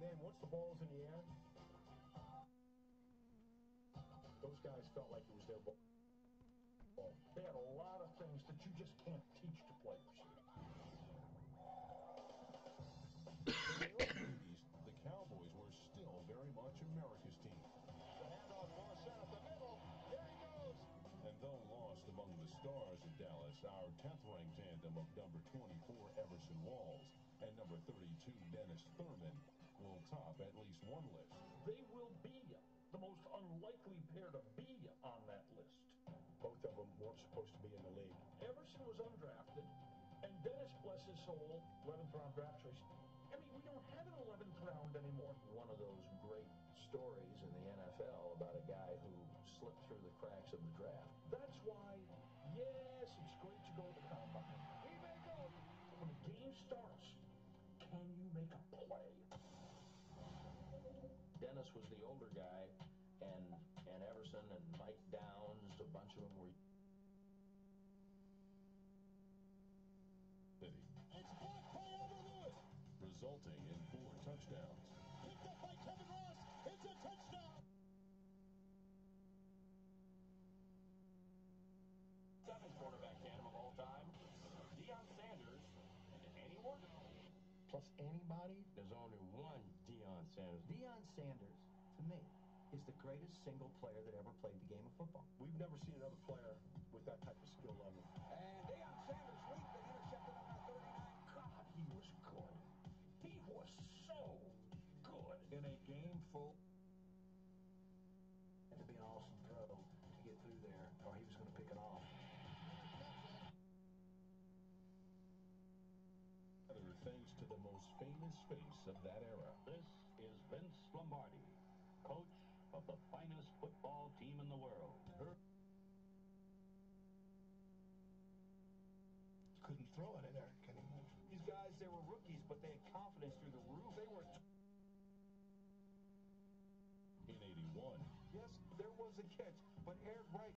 man, once the ball was in the air, those guys felt like it was their ball. They had a lot of things that you just can't teach to players. In the early 80s, the Cowboys were still very much America's team. The handoff far set up the middle. There he goes. And though lost among the stars of Dallas, our 10th-ranked tandem of number 24 Everson Walls and number 32 Dennis Thurman will top at least one list. They will be the most unlikely pair to be on that list. Both of them weren't supposed to be in the league. Everson was undrafted, and Dennis, bless his soul, 11th round draft choice. I mean, we don't have an 11th round anymore. One of those great stories in the NFL about a guy who slipped through the cracks of the draft. That's why, yes, it's great to go to the combine. He may go. When the game starts, can you make a play? Dennis was the older guy, and Everson and Mike Downs, a bunch of them were. It's blocked by Albert Lewis. Resulting in 4 touchdowns. Picked up by Kevin Ross. It's a touchdown. Seventh quarterback tandem of all time, Deion Sanders and Annie Warner. Plus anybody? There's only one Deion Sanders. Deion Sanders, to me, is the greatest single player that ever played the game of football. We've never seen another player with that type of skill level. And Deion Sanders leaped and intercepted on the 39. God, he was good. He was so good. In a game full. It had to be an awesome throw to get through there, or he was going to pick it off. Thanks to the most famous face of that era. This is Vince Lombardi, coach of the finest football team in the world. Couldn't throw it in there anymore. These guys, they were rookies, but they had confidence through the roof. They were. In 81. Yes, there was a catch, but Eric Wright